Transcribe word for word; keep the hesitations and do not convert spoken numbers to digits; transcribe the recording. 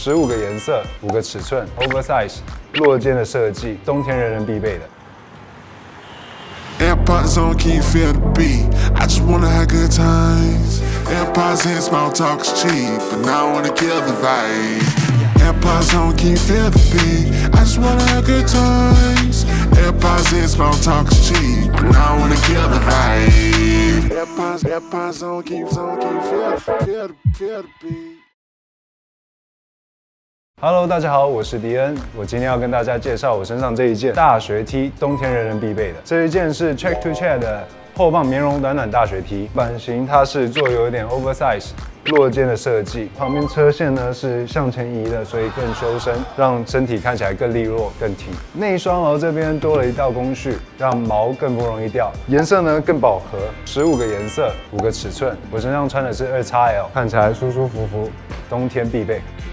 十五个颜色，五个尺寸 ，oversize， 落肩的设计，冬天人人必备的。 AirPods on, can you feel the beat? I just wanna have good times. AirPods in, small talk is cheap, but now I wanna kill the vibe. AirPods on, can you feel the beat? I just wanna have good times. AirPods in, small talk is cheap, but now I wanna kill the vibe. AirPods, AirPods on, can you, on, can you feel, feel, feel the beat? Hello， 大家好，我是迪恩。我今天要跟大家介绍我身上这一件大学 T， 冬天人人必备的。这一件是 Check to Check 的厚棒棉绒短短大学 T， 版型它是做有一点 oversize 落肩的设计，旁边车线呢是向前移的，所以更修身，让身体看起来更利落、更挺。内双毛这边多了一道工序，让毛更不容易掉。颜色呢更饱和，十五个颜色，五个尺寸。我身上穿的是二 X L， 看起来舒舒服服，冬天必备。